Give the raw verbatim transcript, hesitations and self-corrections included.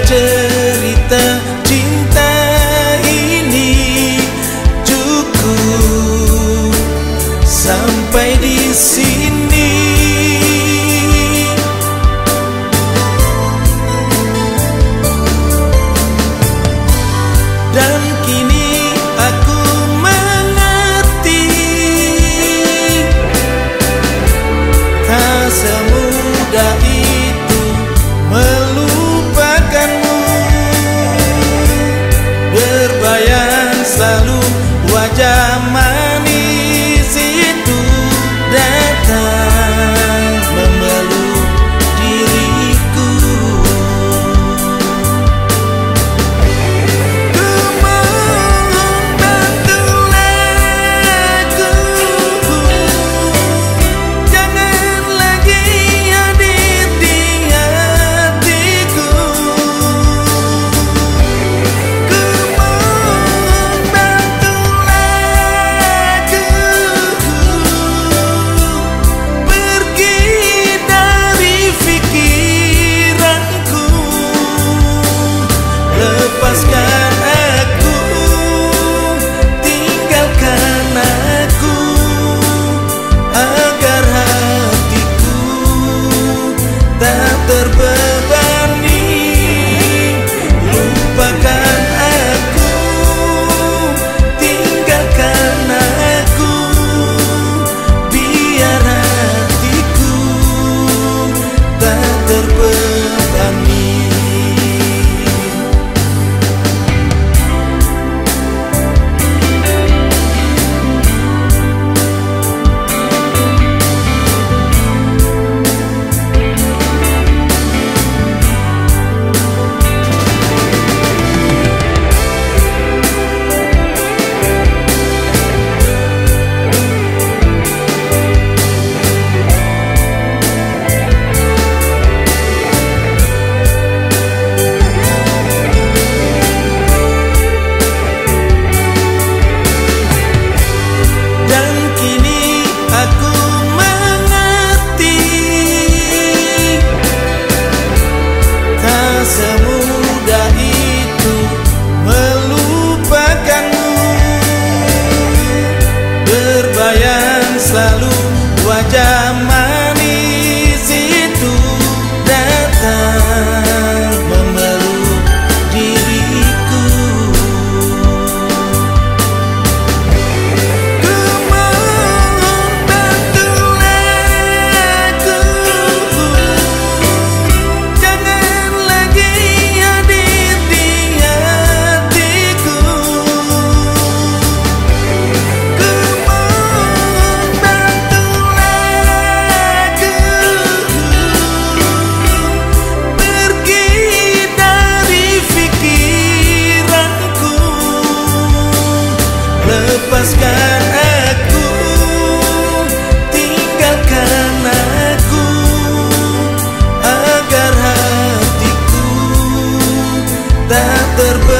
cerita cinta ini cukup sampai di sini. Dan kini aku mengerti, tak semudah itu melupakanmu. Berbayang selalu wajah manis itu datang memeluk diriku. Ku mohon bantulah aku, jangan lagi hadir di hatiku. Ku mohon bantulah aku, pergi dari pikiranku. Lepaskan aku, tinggalkan aku, agar hatiku tak terbebani. Lupakan aku, tinggalkan aku, biar hatiku tak terbebani. Dan kini aku mengerti, tak semudah itu melupakanmu. Berbayang selalu wajah manis itu datang memeluk diriku. Ku mohon bantulah aku, jangan lagi hadir di hatiku. Ku mohon bantulah aku, pergi dari pikiranku. Lepaskan aku, tinggalkan aku, agar hatiku tak terbebani.